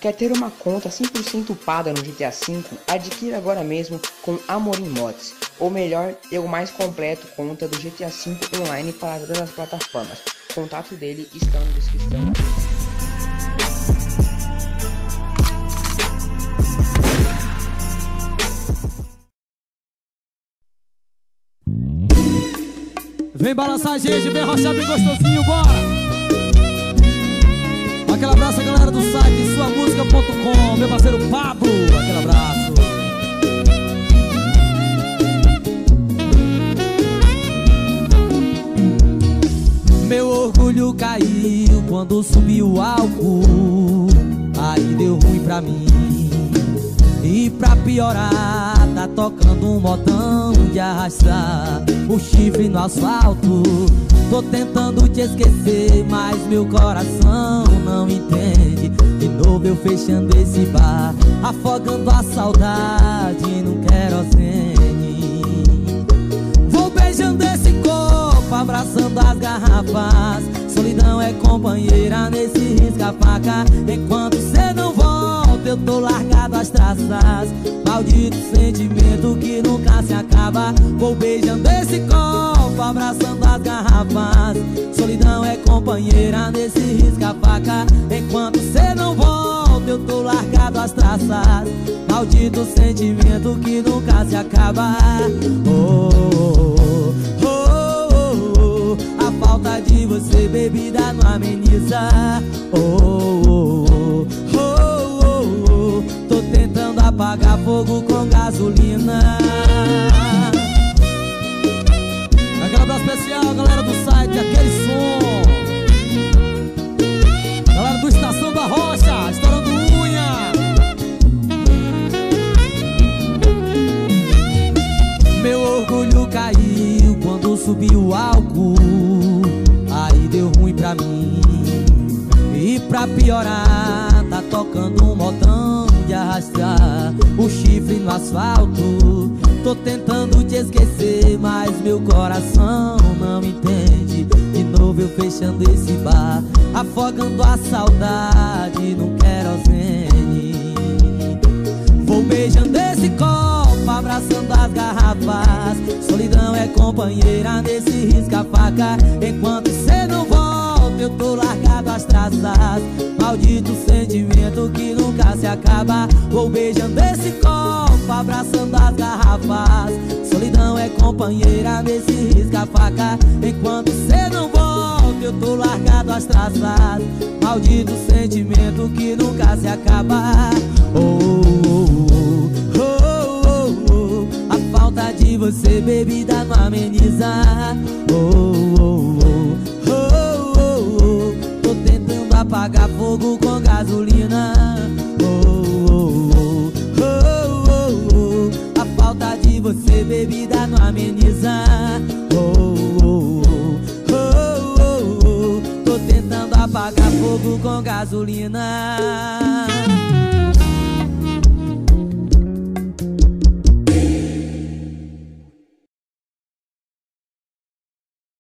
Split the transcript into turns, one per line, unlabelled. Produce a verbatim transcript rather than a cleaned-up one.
Quer ter uma conta cem por cento upada no G T A cinco? Adquira agora mesmo com Amorim Mods. Ou melhor, ter o mais completo conta do G T A cinco online para todas as plataformas. O contato dele está na descrição.
Vem balançar a gente, vem rochar bem gostosinho, bora! Aquele abraço a galera do site sua música ponto com, meu parceiro Pablo, aquele abraço. Meu orgulho caiu quando subiu o álcool, aí deu ruim pra mim. E pra piorar, tá tocando um modão de arrastar o chifre no asfalto. Tô tentando te esquecer, mas meu coração não entende. De novo eu fechando esse bar, afogando a saudade no querosene. Vou beijando esse corpo, abraçando as garrafas. Solidão é companheira nesse risca-faca. Enquanto cê não volta, eu tô largado às traças. Maldito sentimento que nunca se acaba. Vou beijando esse copo, abraçando as garrafas. Solidão é companheira nesse risca-faca. Enquanto cê não volta, eu tô largado às traças. Maldito sentimento que nunca se acaba. Oh, oh, oh, oh, oh. A falta de você, bebida, não ameniza. Oh, oh, oh, oh, oh, oh. Tô tentando apagar fogo com gasolina. Aquele abraço especial, galera do site, aquele som. Galera do Estação da Rocha, estourando unha. Meu orgulho caiu quando subiu o álcool, aí deu ruim pra mim. E pra piorar, tá tocando um modão de arrastar o chifre no asfalto. Tô tentando te esquecer, mas meu coração não entende. De novo eu fechando esse bar, afogando a saudade no querosene. Vou beijando esse copo, abraçando as garrafas. Solidão é companheira nesse risca-faca. Enquanto cê não volta, eu tô largado às traças. Maldito sentimento que nunca se acaba. Vou beijando esse copo, abraçando as garrafas. Solidão é companheira nesse risca-faca. Enquanto cê não volta, eu tô largado às traças. Maldito sentimento que nunca se acaba. Oh, oh, oh, oh, oh, oh. A falta de você, bebida, não ameniza. Oh, oh, oh, oh, oh, oh. Tô tentando apagar fogo com gasolina. Oh, oh, oh, oh, oh, oh. A falta de você, bebida, não ameniza. Oh, oh, oh, oh, oh, oh. Tô tentando apagar fogo com gasolina.